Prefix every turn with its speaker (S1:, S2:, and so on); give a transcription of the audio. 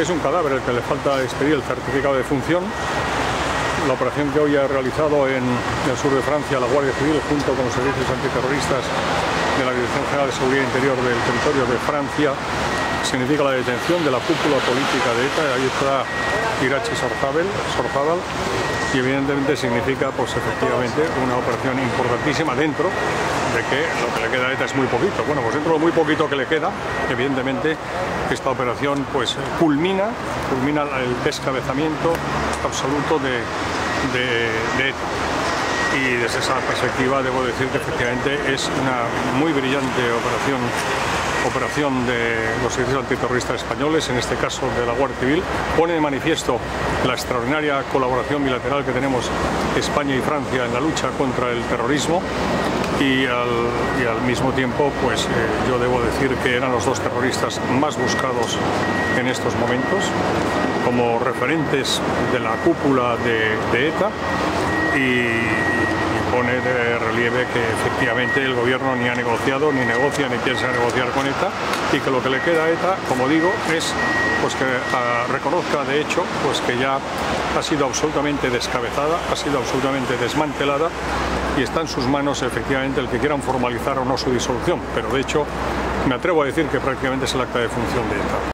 S1: Es un cadáver el que le falta expedir el certificado de función. La operación que hoy ha realizado en el sur de Francia la Guardia Civil junto con los servicios antiterroristas de la Dirección General de Seguridad Interior del territorio de Francia significa la detención de la cúpula política de ETA. Ahí está Iratxe Sorzábal, y evidentemente significa, pues efectivamente, una operación importantísima dentro de que lo que le queda a ETA es muy poquito. Bueno, pues dentro de muy poquito que le queda, evidentemente esta operación pues culmina el descabezamiento absoluto de ETA. Y desde esa perspectiva debo decir que efectivamente es una muy brillante operación de los servicios antiterroristas españoles, en este caso de la Guardia Civil. Pone de manifiesto la extraordinaria colaboración bilateral que tenemos España y Francia en la lucha contra el terrorismo y al mismo tiempo pues yo debo decir que eran los dos terroristas más buscados en estos momentos como referentes de la cúpula de ETA y pone de relieve que efectivamente el gobierno ni ha negociado, ni negocia, ni piensa negociar con ETA, y que lo que le queda a ETA, como digo, es pues que reconozca de hecho pues que ya ha sido absolutamente descabezada, ha sido absolutamente desmantelada, y está en sus manos efectivamente el que quieran formalizar o no su disolución, pero de hecho me atrevo a decir que prácticamente es el acta de función de ETA.